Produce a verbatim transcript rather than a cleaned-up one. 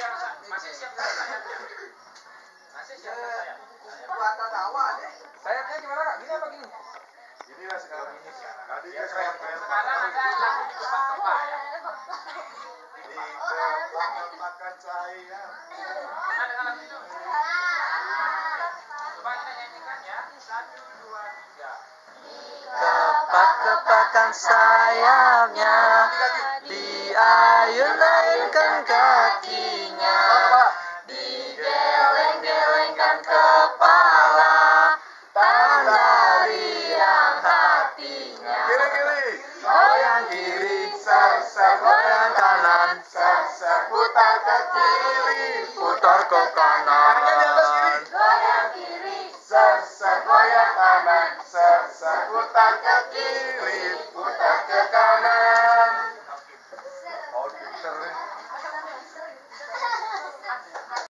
Masih siap dengan sayapnya? Masih siap dengan sayap? Buatan awal deh. Sayapnya gimana kak? Gini apa gini? Gini lah sekarang. Ini sekarang. Tadi Ya, kan sayap. sayap Sekarang ada lagu di kepak-kepak ya. di kepak-kepakan saya. Pernah dengar lagu itu? Coba kita nyanyikan ya. Satu, dua, tiga. Kepak-kepakan sayapnya, diayun-ayunkan kakinya, digeleng-gelengkan kepala, tanda riang hatinya.